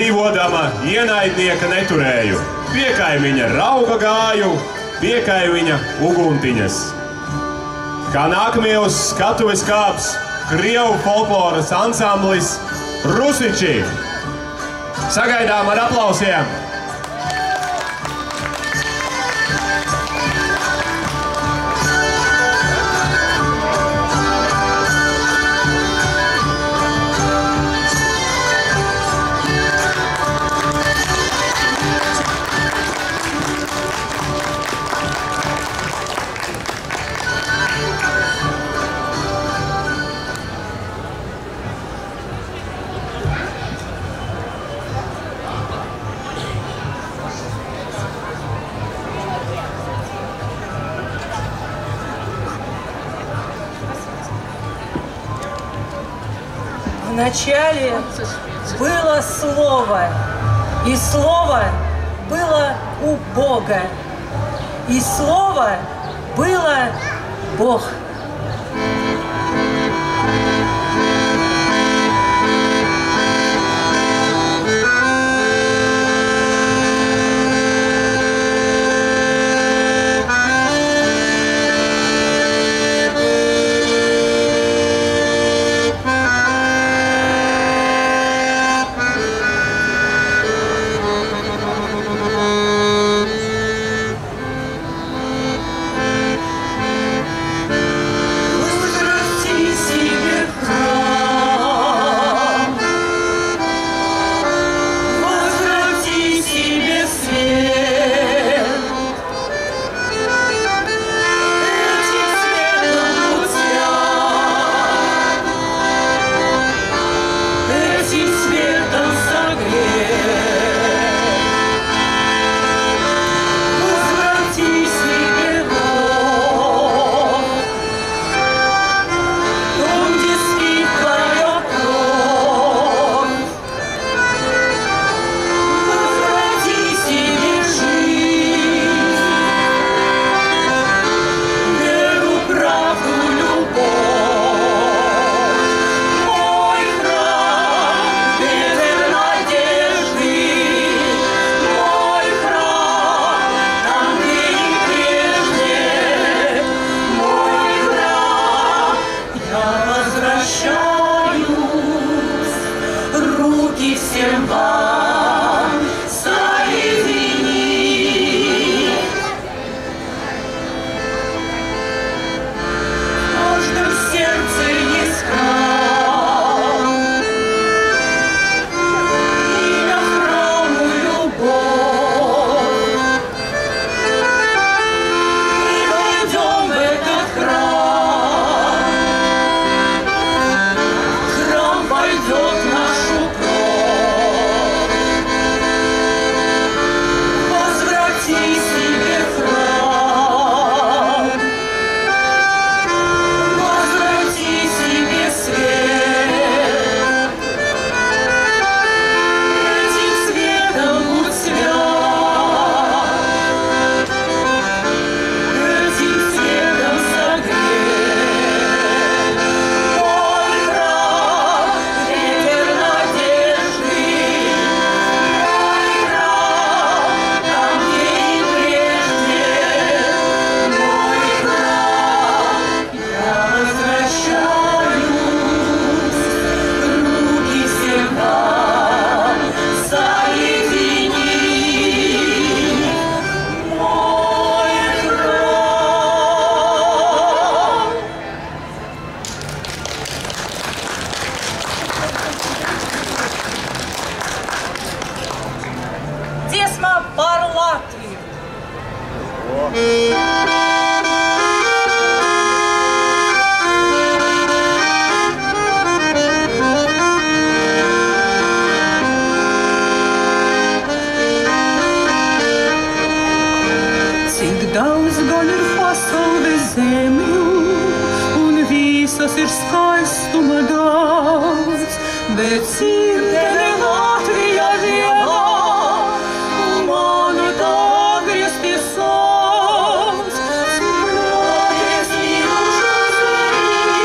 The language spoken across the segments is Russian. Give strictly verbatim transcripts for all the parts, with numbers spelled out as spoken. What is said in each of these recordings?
dzīvodama ienaidnieka neturēju, pie kaimiņa rauga gāju, pie kaimiņa uguntiņas. Kā nākamie uz skatuves kāps Krievu folkloras ansamblis Rusiči. Sagaidām ar aplausiem! Вначале было Слово, и Слово было у Бога, и Слово было Бог.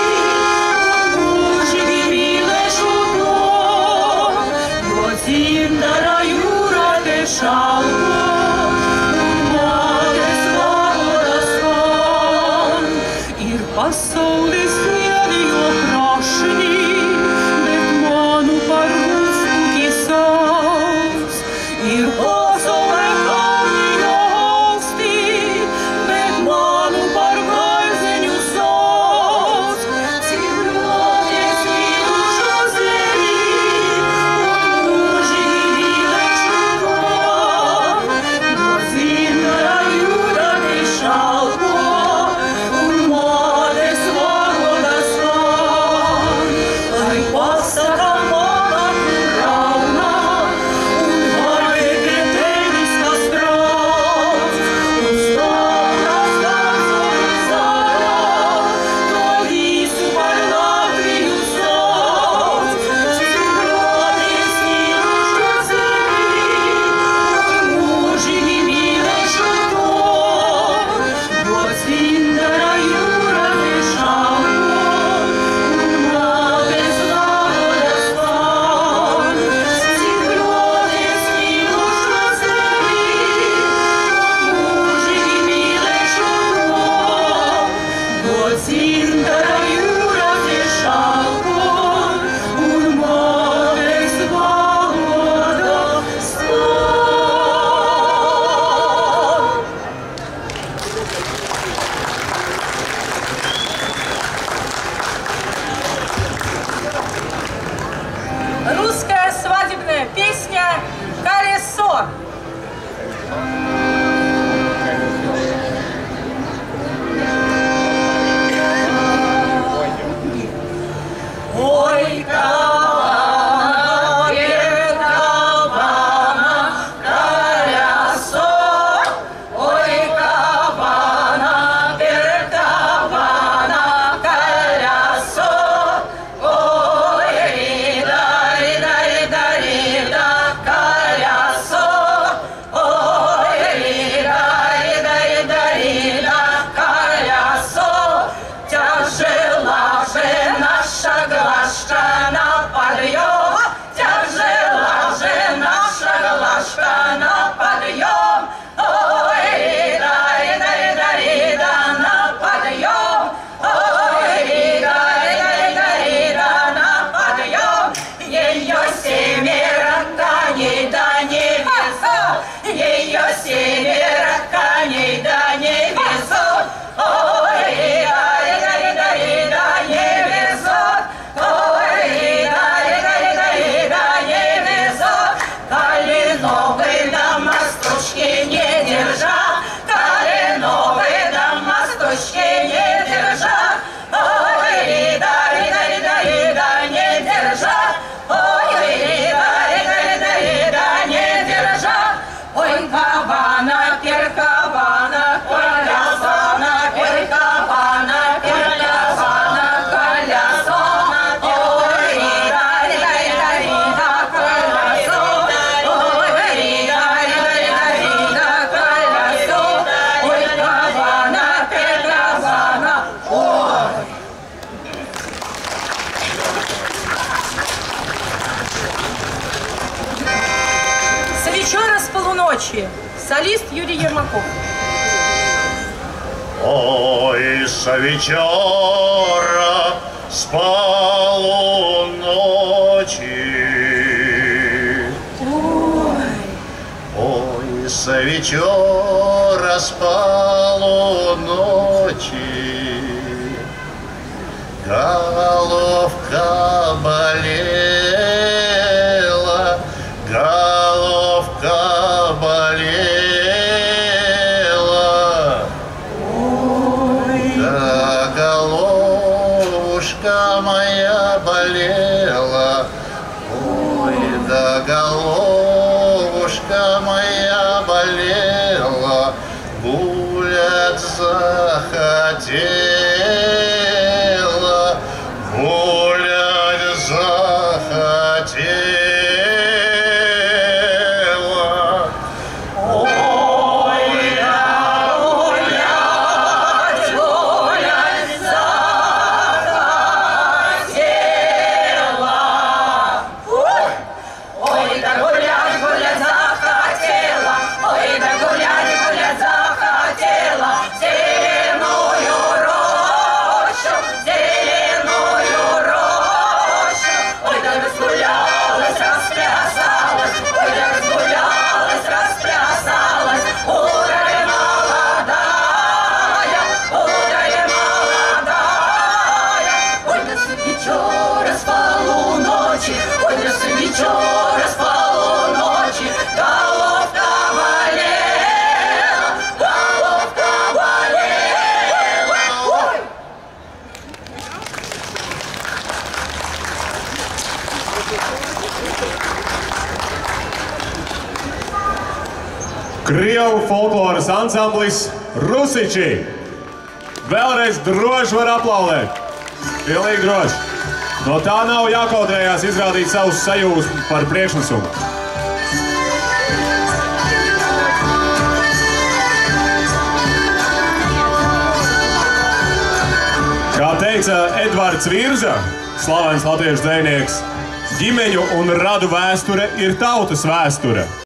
See Godzindara Jura Dešalko, Mate Svoboda skan, ir pasaulis nevijo prašinį, bet manu par mūsų kisaus, ir pasaulė kalnijo auksti, bet manu par garzenių saus, civilotės vyrušo zemi, mūžinį lečuko, Godzindara Jura Dešalko, Mate Svoboda skan, ai pasaka mala rauna, un vai pie tevis tas trauc, un stāvās dārzonis ārā, to visu par Latviju sauc, cik roties mīlušo zemi, mūžīgi mīlēšu to, Godzindara Jura Dešalko, un Mate Svoboda skan, cik roties mīlušo zemi, mūžīgi mīlēšu to, Godzindara Jura Dešalko, un Mate Svoboda сkan. Русская свадебная песня «Колесо». Ой, кабана, перед кабана, колесо. Ой, кабана, перед кабана, колесо. Ой, рида, рида, рида, рида, колесо. Ой, рида, рида, рида, рида, колесо. Тяжела же наша глажка на подъем, тяжела же наша глажка на подъем. Ой, рида, рида, рида, рида, на подъем. Ой, рида, рида, рида, рида, на подъем. Ее семеро коней да не везут, ее семеро коней да не везут. Ой, рида, рида, рида, рида, не везут. Ой, рида, рида, рида, рида, не везут. Калиновый да мосточки не держат, калиновый да мосточки не держат. Ой, рида, рида, рида, рида, не держат. Ой, рида, рида, рида, рида, не держат. Ой, кабана, пер кабана, колесана, пер кабана, пер кабана, колесана. Ой, рида, рида, рида, рида, колесо. Ой, рида, рида, рида, рида, колесо. Ой, кабана, пер кабана. Ой. С вечера с полуночи. Солист Юрий Ермаков. Ой, с вечера с полуночи, ой, с вечера с полуночи, головка болела, головка болела. Да головушка моя болела, ой, да головушка моя болела, гулять захотела, гулять захотела. Krievu folkloras ansamblis Rusiči. Vēlreiz droši var aplaudēt. Pilnīgi droši. No tā nav jākautrējās izrādīt savus sajūsmu par priekšnesumu. Kā teica Edvards Virza, slavens latviešu dzejnieks, ģimeņu un radu vēsture ir tautas vēsture.